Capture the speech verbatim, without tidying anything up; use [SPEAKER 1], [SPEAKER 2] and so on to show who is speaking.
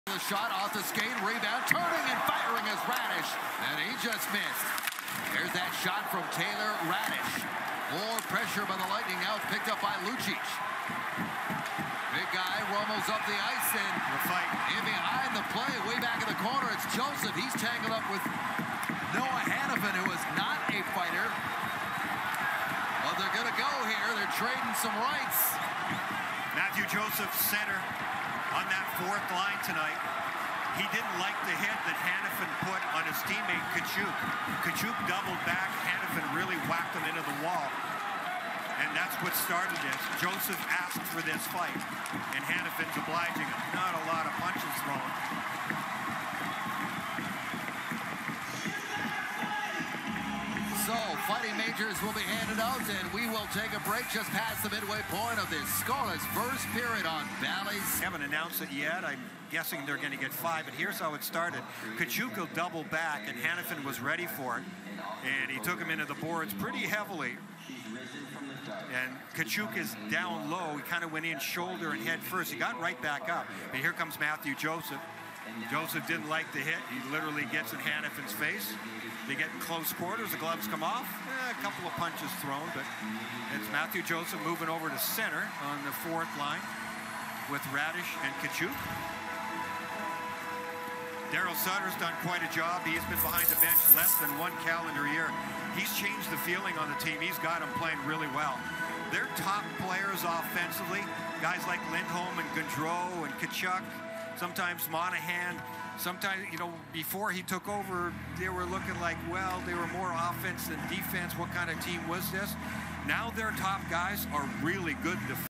[SPEAKER 1] The shot off the skate, rebound, turning and firing as Raddysh, and he just missed. There's that shot from Taylor Raddysh. More pressure by the Lightning, now picked up by Lucic. Big guy rumbles up the ice and
[SPEAKER 2] the fight.
[SPEAKER 1] In behind the play, way back in the corner, it's Joseph. He's tangled up with Noah Hanifin, who is not a fighter. But they're going to go here. They're trading some rights.
[SPEAKER 2] Matthew Joseph, center on that fourth line tonight. He didn't like the hit that Hanifin put on his teammate Tkachuk. Tkachuk doubled back. Hanifin really whacked him into the wall. And that's what started this. Joseph asked for this fight, and Hanifin's obliging him. Not a lot of punches thrown.
[SPEAKER 1] So, Fighting Majors will be handed out, and we will take a break just past the midway point of this scoreless first period on Bally's.
[SPEAKER 2] They haven't announced it yet. I'm guessing they're going to get five, but here's how it started. Tkachuk will double back, and Hanifin was ready for it, and he took him into the boards pretty heavily. And Tkachuk is down low. He kind of went in shoulder and head first. He got right back up. But here comes Matthew Joseph. Joseph didn't like the hit. He literally gets in Hanifin's face. They get in close quarters. The gloves come off. Eh, a couple of punches thrown, but it's Matthew Joseph moving over to center on the fourth line with Raddysh and Tkachuk. Daryl Sutter's done quite a job. He's been behind the bench less than one calendar year. He's changed the feeling on the team. He's got them playing really well. They're top players offensively. Guys like Lindholm and Gaudreau and Tkachuk. Sometimes Monahan. Sometimes, you know, before he took over, they were looking like, well, they were more offense than defense. What kind of team was this? Now their top guys are really good defense.